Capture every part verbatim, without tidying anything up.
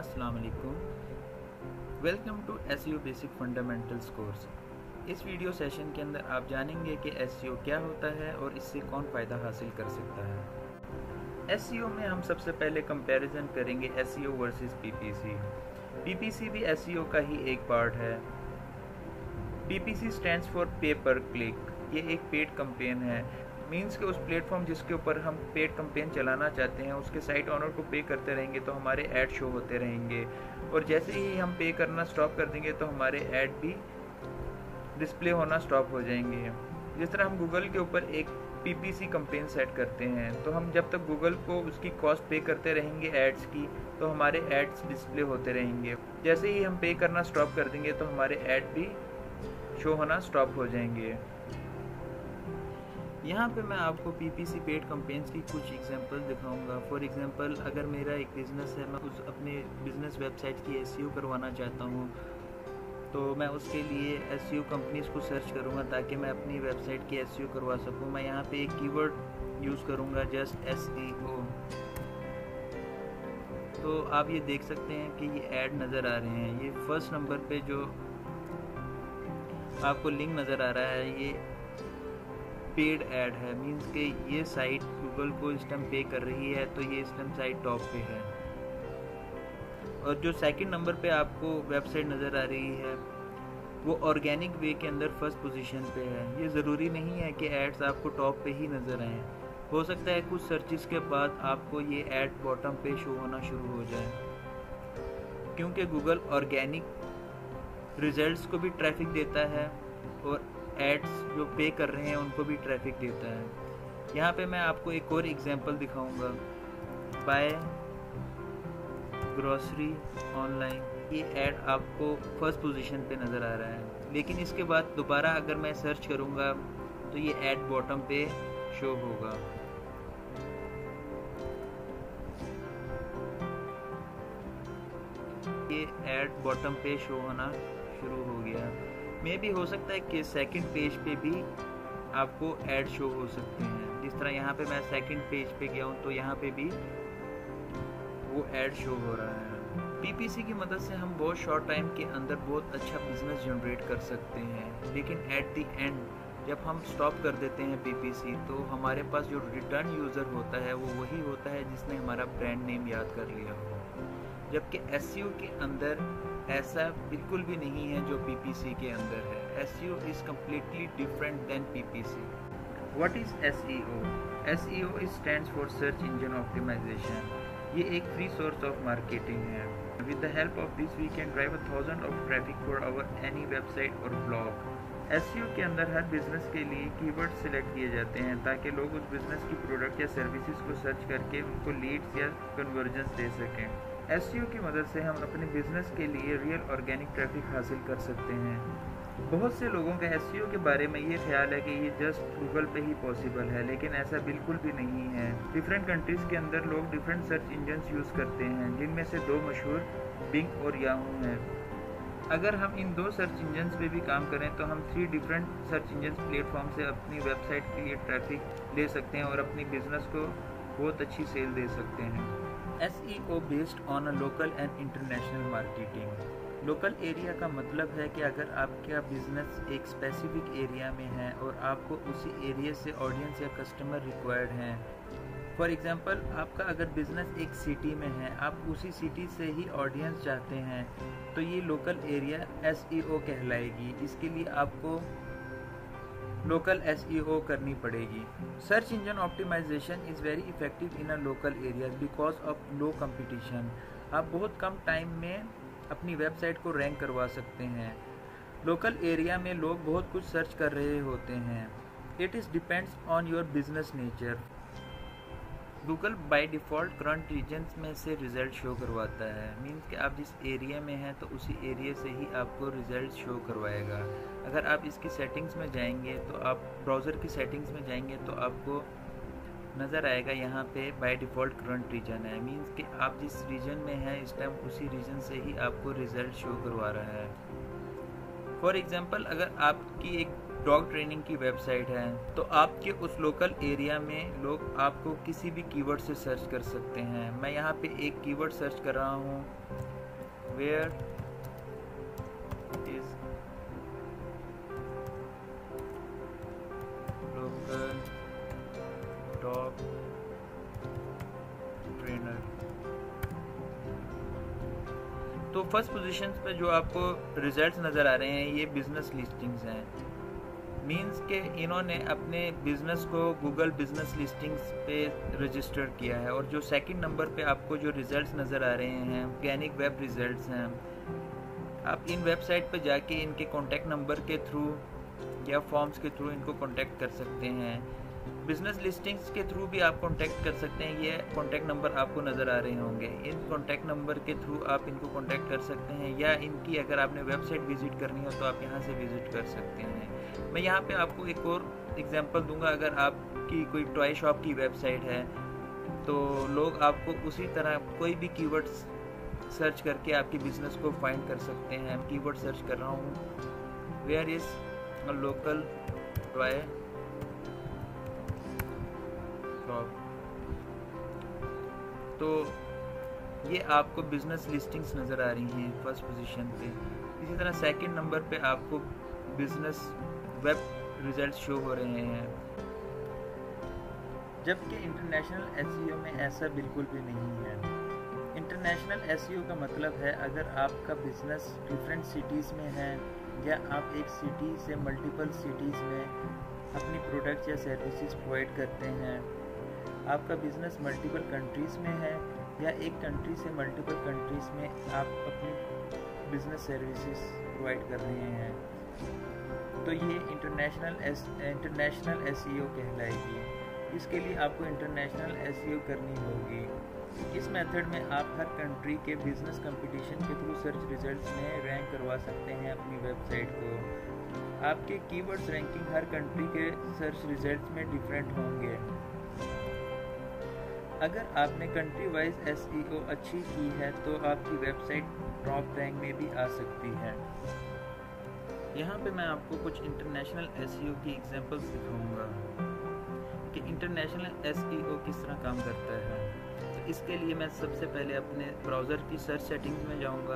अस्सलाम वालेकुम। Welcome to SEO basic fundamentals course. इस वीडियो सेशन के अंदर आप जानेंगे कि एसईओ क्या होता है और इससे कौन फ़ायदा हासिल कर सकता है। एसईओ में हम सबसे पहले कंपैरिजन करेंगे एसईओ वर्सेस पीपीसी। पीपीसी भी एसईओ का ही एक पार्ट है। पीपीसी स्टैंड्स फॉर पे पर क्लिक। ये एक पेड कैंपेन है, मीन्स कि उस प्लेटफॉर्म जिसके ऊपर हम पेड कैंपेन चलाना चाहते हैं उसके साइट ऑनर को पे करते रहेंगे तो हमारे ऐड शो होते रहेंगे, और जैसे ही हम पे करना स्टॉप कर देंगे तो हमारे ऐड भी डिस्प्ले होना स्टॉप हो जाएंगे। जिस तरह हम गूगल के ऊपर एक पीपीसी कैंपेन सेट करते हैं तो हम जब तक गूगल को उसकी कॉस्ट पे करते रहेंगे एड्स की तो हमारे एड्स डिस्प्ले होते रहेंगे। जैसे ही हम पे करना स्टॉप कर देंगे तो हमारे ऐड भी शो होना स्टॉप हो जाएंगे। यहाँ पे मैं आपको पीपीसी पेड कैंपेन्स की कुछ एग्जांपल दिखाऊंगा। फॉर एग्जांपल, अगर मेरा एक बिज़नेस है, मैं उस अपने बिज़नेस वेबसाइट की एसईओ करवाना चाहता हूँ तो मैं उसके लिए एसईओ कंपनीज को सर्च करूँगा ताकि मैं अपनी वेबसाइट की एसईओ करवा सकूँ। मैं यहाँ पे एक कीवर्ड यूज़ करूँगा, जस्ट एसईओ। तो आप ये देख सकते हैं कि ये ऐड नज़र आ रहे हैं। ये फर्स्ट नंबर पे जो आपको लिंक नज़र आ रहा है ये पेड ऐड है, मींस कि ये साइट गूगल को इस टाइम पे कर रही है तो ये इस टाइम साइट टॉप पे है। और जो सेकंड नंबर पे आपको वेबसाइट नज़र आ रही है वो ऑर्गेनिक वे के अंदर फर्स्ट पोजीशन पे है। ये ज़रूरी नहीं है कि एड्स आपको टॉप पे ही नज़र आएँ, हो सकता है कुछ सर्चिस के बाद आपको ये ऐड बॉटम पे शो होना शुरू हो जाए, क्योंकि गूगल ऑर्गेनिक रिजल्ट्स को भी ट्रैफिक देता है और एड्स जो पे कर रहे हैं उनको भी ट्रैफिक देता है। यहाँ पे मैं आपको एक और एग्जांपल दिखाऊंगा, बाय ग्रोसरी ऑनलाइन। ये ऐड आपको फर्स्ट पोजीशन पे नज़र आ रहा है, लेकिन इसके बाद दोबारा अगर मैं सर्च करूँगा तो ये ऐड बॉटम पे शो होगा। ये ऐड बॉटम पे शो होना शुरू हो गया। मे भी हो सकता है कि सेकंड पेज पे भी आपको ऐड शो हो सकते हैं। जिस तरह यहाँ पे मैं सेकंड पेज पे गया हूँ तो यहाँ पे भी वो ऐड शो हो रहा है। पीपीसी की मदद से हम बहुत शॉर्ट टाइम के अंदर बहुत अच्छा बिजनेस जनरेट कर सकते हैं, लेकिन एट द एंड जब हम स्टॉप कर देते हैं पीपीसी तो हमारे पास जो रिटर्न यूज़र होता है वो वही होता है जिसने हमारा ब्रांड नेम याद कर लिया हो। जबकि एसईओ के अंदर ऐसा बिल्कुल भी नहीं है जो पीपीसी के अंदर है। SEO is completely different than PPC. What is SEO? SEO is stands for search engine optimization. ये एक फ्री सोर्स ऑफ मार्केटिंग है। With the help of this we can drive a thousand of traffic for our any website और blog. SEO के अंदर हर business के लिए keyword select किए जाते हैं ताकि लोग उस बिजनेस की प्रोडक्ट या सर्विसेज को सर्च करके उनको लीड्स या कन्वर्जन्स दे सकें। एसईओ की मदद से हम अपने बिजनेस के लिए रियल ऑर्गेनिक ट्रैफिक हासिल कर सकते हैं। बहुत से लोगों का एसईओ के बारे में ये ख्याल है कि ये जस्ट गूगल पे ही पॉसिबल है, लेकिन ऐसा बिल्कुल भी नहीं है। डिफरेंट कंट्रीज़ के अंदर लोग डिफरेंट सर्च इंजन्स यूज़ करते हैं, जिनमें से दो मशहूर बिंग और याहू हैं। अगर हम इन दो सर्च इंजन्स पे भी काम करें तो हम three different search engines platform से अपनी वेबसाइट के लिए ट्रैफिक ले सकते हैं और अपनी बिजनेस को बहुत अच्छी सेल दे सकते हैं। SEO based on a local and international marketing. Local area का मतलब है कि अगर आपका बिजनेस एक स्पेसिफिक एरिया में है और आपको उसी एरिया से ऑडियंस या कस्टमर रिक्वायर्ड हैं। फॉर एग्जांपल, आपका अगर बिजनेस एक सिटी में है, आप उसी सिटी से ही ऑडियंस चाहते हैं तो ये लोकल एरिया एसईओ कहलाएगी। इसके लिए आपको लोकल एसईओ करनी पड़ेगी। Search engine optimization is very effective in a local areas because of low competition. आप बहुत कम टाइम में अपनी वेबसाइट को रैंक करवा सकते हैं। लोकल एरिया में लोग बहुत कुछ सर्च कर रहे होते हैं। It is depends on your business nature. Google by default current regions में से रिज़ल्ट शो करवाता है, मीन्स कि आप जिस एरिया में हैं तो उसी एरिया से ही आपको रिज़ल्ट शो करवाएगा। अगर आप इसकी सेटिंग्स में जाएंगे तो आप ब्राउज़र की सेटिंग्स में जाएंगे तो आपको नज़र आएगा यहाँ पे बाय डिफ़ॉल्ट करंट रीजन है, मीन्स कि आप जिस रीजन में हैं इस टाइम उसी रीजन से ही आपको रिज़ल्ट शो करवा रहा है। फॉर एग्ज़ाम्पल, अगर आपकी एक डॉग ट्रेनिंग की वेबसाइट है, तो आपके उस लोकल एरिया में लोग आपको किसी भी कीवर्ड से सर्च कर सकते हैं। मैं यहाँ पे एक कीवर्ड सर्च कर रहा हूँ, where is local dog trainer. तो फर्स्ट पोजीशन पे जो आपको रिजल्ट्स नज़र आ रहे हैं ये बिजनेस लिस्टिंग्स हैं। मींस के इन्होंने अपने बिजनेस को गूगल बिजनेस लिस्टिंग्स पे रजिस्टर किया है। और जो सेकंड नंबर पे आपको जो रिजल्ट्स नज़र आ रहे हैं ऑर्गेनिक वेब रिजल्ट्स हैं। आप इन वेबसाइट पे जाके इनके कॉन्टैक्ट नंबर के थ्रू या फॉर्म्स के थ्रू इनको कॉन्टैक्ट कर सकते हैं। बिजनेस लिस्टिंग्स के थ्रू भी आप कांटेक्ट कर सकते हैं। ये कांटेक्ट नंबर आपको नज़र आ रहे होंगे। इन कांटेक्ट नंबर के थ्रू आप इनको कांटेक्ट कर सकते हैं, या इनकी अगर आपने वेबसाइट विजिट करनी हो तो आप यहाँ से विजिट कर सकते हैं। मैं यहाँ पे आपको एक और एग्जांपल दूंगा। अगर आपकी कोई टॉय शॉप की वेबसाइट है तो लोग आपको उसी तरह कोई भी कीवर्ड्स सर्च करके आपके बिजनेस को फाइंड कर सकते हैं। कीवर्ड सर्च कर रहा हूँ, where is a local toy shop, तो ये आपको बिजनेस लिस्टिंग्स नज़र आ रही हैं फर्स्ट पोजीशन पे। इसी तरह सेकंड नंबर पे आपको बिजनेस वेब रिजल्ट शो हो रहे हैं। जबकि इंटरनेशनल एसईओ में ऐसा बिल्कुल भी नहीं है। इंटरनेशनल एसईओ का मतलब है अगर आपका बिजनेस डिफरेंट सिटीज़ में है, या आप एक सिटी से मल्टीपल सिटीज़ में अपनी प्रोडक्ट्स या सर्विसेज प्रोवाइड करते हैं, आपका बिजनेस मल्टीपल कंट्रीज़ में है, या एक कंट्री से मल्टीपल कंट्रीज़ में आप अपनी बिजनेस सर्विसेज प्रोवाइड कर रहे हैं, तो ये इंटरनेशनल एस इंटरनेशनल एसईओ कहलाएगी। इसके लिए आपको इंटरनेशनल एसईओ करनी होगी। इस मेथड में आप हर कंट्री के बिजनेस कंपटीशन के थ्रू सर्च रिजल्ट्स में रैंक करवा सकते हैं अपनी वेबसाइट को। आपके कीवर्ड्स रैंकिंग हर कंट्री के सर्च रिजल्ट्स में डिफरेंट होंगे। अगर आपने कंट्री वाइज एसईओ अच्छी की है तो आपकी वेबसाइट टॉप रैंक में भी आ सकती है। यहाँ पे मैं आपको कुछ इंटरनेशनल एसईओ की एग्जांपल्स दिखाऊंगा कि इंटरनेशनल एसईओ किस तरह काम करता है। तो इसके लिए मैं सबसे पहले अपने ब्राउज़र की सर्च सेटिंग्स में जाऊंगा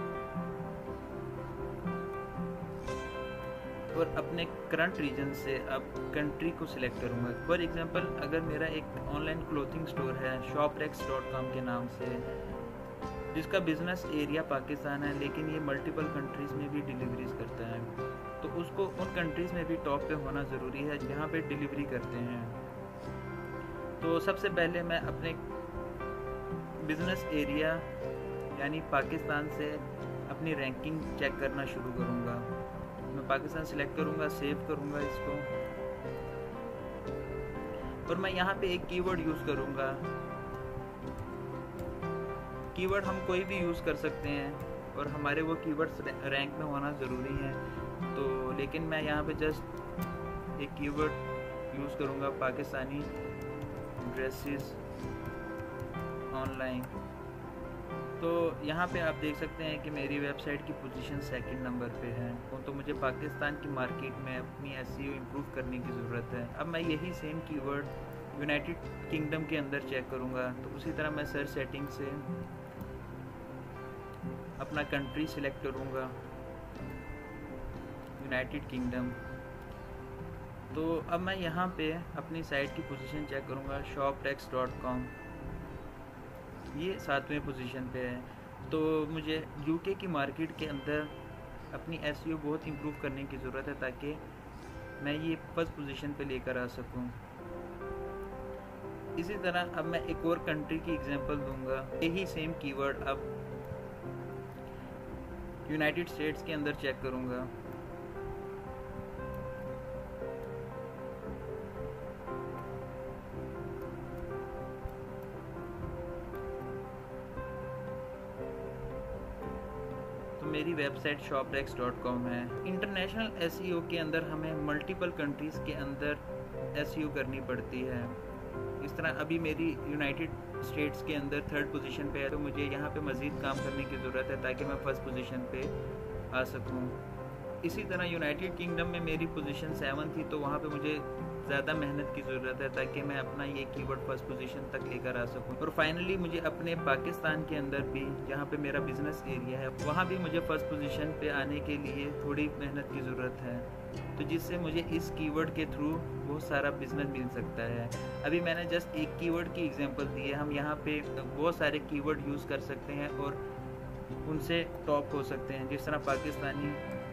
और अपने करंट रीजन से अब कंट्री को सिलेक्ट करूंगा। फॉर एग्जांपल अगर मेरा एक ऑनलाइन क्लोथिंग स्टोर है शॉपरेक्स डॉट कॉम के नाम से, जिसका बिजनेस एरिया पाकिस्तान है लेकिन ये मल्टीपल कंट्रीज़ में भी डिलीवरीज करता है, तो उसको उन कंट्रीज़ में भी टॉप पे होना ज़रूरी है जहाँ पे डिलीवरी करते हैं। तो सबसे पहले मैं अपने बिजनेस एरिया यानी पाकिस्तान से अपनी रैंकिंग चेक करना शुरू करूँगा। मैं पाकिस्तान सिलेक्ट करूँगा, सेव करूँगा इसको, और मैं यहाँ पे एक कीवर्ड यूज़ करूँगा। कीवर्ड हम कोई भी यूज़ कर सकते हैं और हमारे वो कीवर्ड्स रैंक में होना ज़रूरी है। तो लेकिन मैं यहाँ पे जस्ट एक कीवर्ड यूज़ करूँगा, पाकिस्तानी ड्रेसेस ऑनलाइन। तो यहाँ पे आप देख सकते हैं कि मेरी वेबसाइट की पोजीशन सेकंड नंबर पे है। तो मुझे पाकिस्तान की मार्केट में अपनी एसईओ इम्प्रूव करने की ज़रूरत है। अब मैं यही सेम कीवर्ड यूनाइटेड किंगडम के अंदर चेक करूँगा। तो उसी तरह मैं सर्च सेटिंग से अपना कंट्री सिलेक्ट करूँगा, यूनाइटेड किंगडम। तो अब मैं यहाँ पे अपनी साइट की पोजीशन चेक करूँगा, शॉपरेक्स डॉट कॉम, ये सातवें पोजीशन पे है। तो मुझे यूके की मार्केट के अंदर अपनी एसईओ बहुत इम्प्रूव करने की ज़रूरत है ताकि मैं ये फर्स्ट पोजीशन पे लेकर आ सकूँ। इसी तरह अब मैं एक और कंट्री की एग्जांपल दूंगा। यही सेम कीवर्ड अब यूनाइटेड स्टेट्स के अंदर चेक करूंगा। तो मेरी वेबसाइट शॉपरेक्स डॉट कॉम है। इंटरनेशनल एसईओ के अंदर हमें मल्टीपल कंट्रीज़ के अंदर एसईओ करनी पड़ती है। इस तरह अभी मेरी यूनाइटेड स्टेट्स के अंदर थर्ड पोजीशन पे है, तो मुझे यहाँ पे मज़ीद काम करने की ज़रूरत है ताकि मैं फर्स्ट पोजीशन पे आ सकूँ। इसी तरह यूनाइटेड किंगडम में मेरी पोजीशन सेवन थी, तो वहाँ पे मुझे ज़्यादा मेहनत की ज़रूरत है ताकि मैं अपना ये कीवर्ड फर्स्ट पोजीशन तक लेकर आ सकूं। और फाइनली मुझे अपने पाकिस्तान के अंदर भी, जहाँ पे मेरा बिजनेस एरिया है, वहाँ भी मुझे फर्स्ट पोजीशन पे आने के लिए थोड़ी मेहनत की ज़रूरत है, तो जिससे मुझे इस कीवर्ड के थ्रू बहुत सारा बिजनेस मिल सकता है। अभी मैंने जस्ट एक कीवर्ड की एग्जांपल दी है, हम यहाँ पे बहुत सारे कीवर्ड यूज़ कर सकते हैं और उनसे टॉप हो सकते हैं। जिस तरह पाकिस्तानी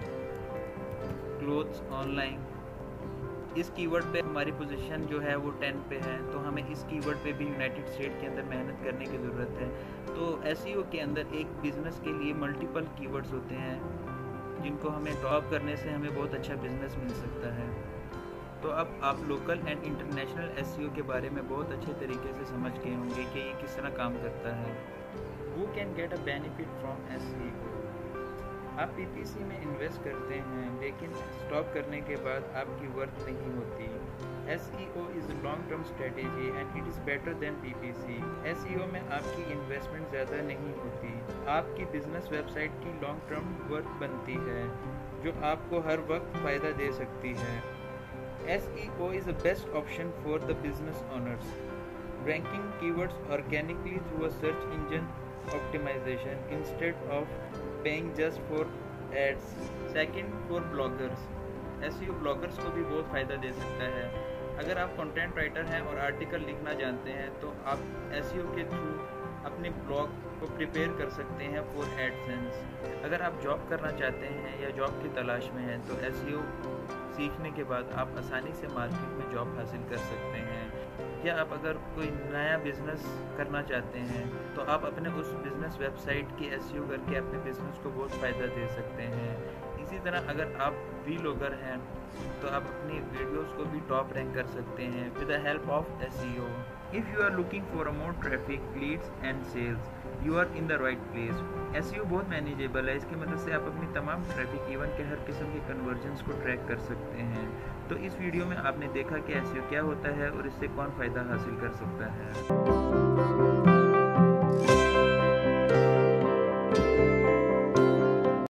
क्लोथ्स ऑनलाइन, इस कीवर्ड पे हमारी पोजीशन जो है वो टेन पे है, तो हमें इस कीवर्ड पे भी यूनाइटेड स्टेट के अंदर मेहनत करने की ज़रूरत है। तो एसईओ के अंदर एक बिज़नेस के लिए मल्टीपल कीवर्ड्स होते हैं जिनको हमें टॉप करने से हमें बहुत अच्छा बिजनेस मिल सकता है। तो अब आप लोकल एंड इंटरनेशनल एसईओ के बारे में बहुत अच्छे तरीके से समझ गए होंगे कि ये किस तरह काम करता है। Who can get a benefit from SEO? आप पीपीसी में इन्वेस्ट करते हैं लेकिन स्टॉप करने के बाद आपकी वर्थ नहीं होती। SEO is a long term strategy and it is better than PPC. SEO में आपकी इन्वेस्टमेंट ज़्यादा नहीं होती, आपकी बिजनेस वेबसाइट की लॉन्ग टर्म वर्थ बनती है जो आपको हर वक्त फ़ायदा दे सकती है। SEO is the best option for the business owners. Ranking keywords organically through a search engine optimization instead of paying just for ads. Second, for bloggers. SEO bloggers को भी बहुत फ़ायदा दे सकता है। अगर आप कंटेंट राइटर हैं और आर्टिकल लिखना जानते हैं तो आप एसईओ के थ्रू अपने ब्लॉग को प्रिपेयर कर सकते हैं फॉर एडसेंस। अगर आप जॉब करना चाहते हैं या जॉब की तलाश में हैं तो एसईओ सीखने के बाद आप आसानी से मार्केट में जॉब हासिल कर सकते हैं। या आप अगर कोई नया बिज़नेस करना चाहते हैं तो आप अपने उस बिज़नेस वेबसाइट की एसईओ करके अपने बिज़नेस को बहुत फ़ायदा दे सकते हैं। इसी तरह अगर आप व्लॉगर हैं तो आप अपनी वीडियोस को भी टॉप रैंक कर सकते हैं with the help of SEO. If you are looking for a more traffic, leads and sales, you are in the right place. SEO बहुत मैनेजेबल है, इसकी मदद से आप अपनी तमाम ट्रैफिक इवन के हर किस्म के कन्वर्जन्स को ट्रैक कर सकते हैं। तो इस वीडियो में आपने देखा कि एसईओ क्या होता है और इससे कौन फ़ायदा हासिल कर सकता है।